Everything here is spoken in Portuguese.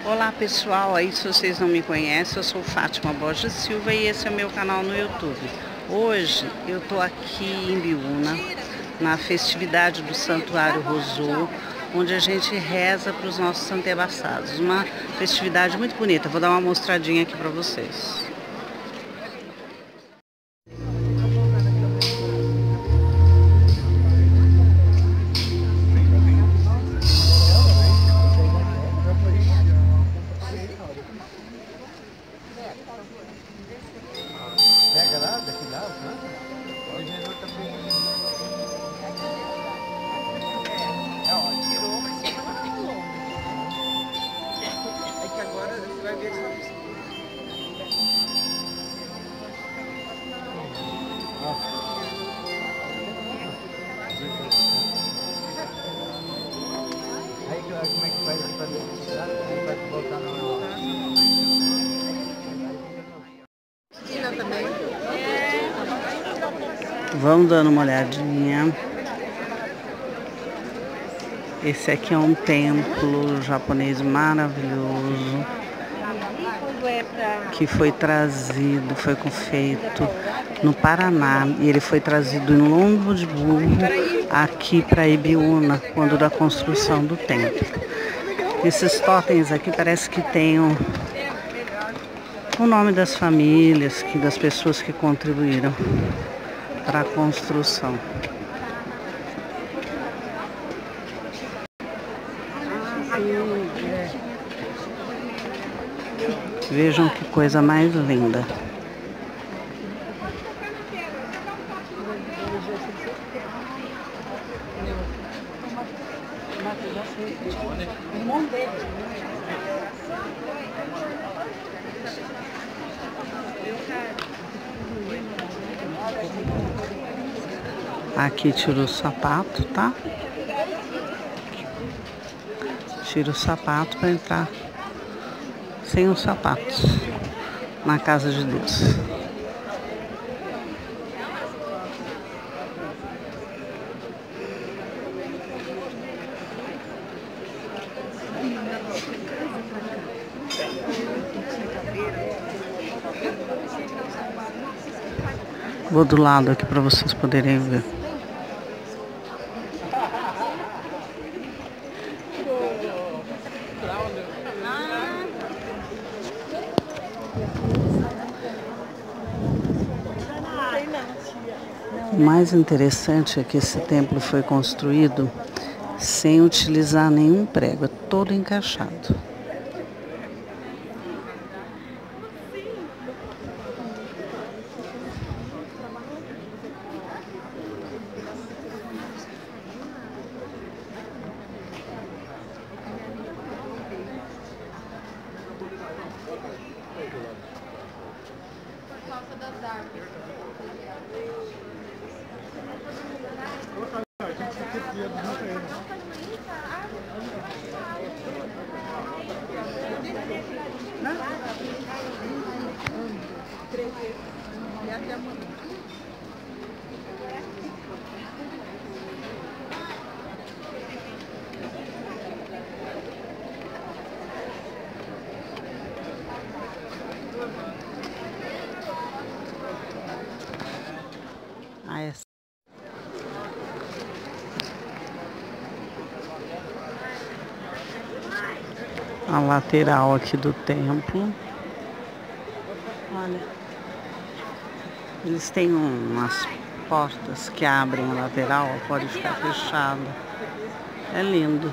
Olá pessoal, aí se vocês não me conhecem, eu sou Fátima Borges Silva e esse é o meu canal no YouTube. Hoje eu tô aqui em Biúna, na festividade do Santuário Rosô, onde a gente reza para os nossos antepassados. Uma festividade muito bonita, vou dar uma mostradinha aqui para vocês. Pega lá, daqui lá, Tirou, mas ficou lá longe. É que agora você vai ver só. Aí como é que faz para tirar? Aí vai voltar na hora. Vamos dando uma olhadinha. Esse aqui é um templo japonês maravilhoso que foi trazido, foi feito no Paraná e ele foi trazido em lombo de burro aqui para Ibiúna quando da construção do templo. Esses totens aqui parece que tem o nome das famílias, das pessoas que contribuíram para a construção. Vejam que coisa mais linda. Aqui tira o sapato, tá? Tira o sapato para entrar sem os sapatos na casa de Deus. Vou do lado aqui para vocês poderem ver. O mais interessante é que esse templo foi construído sem utilizar nenhum prego, é todo encaixado. A lateral aqui do templo. Olha, eles têm umas portas que abrem a lateral, pode ficar fechada. É lindo.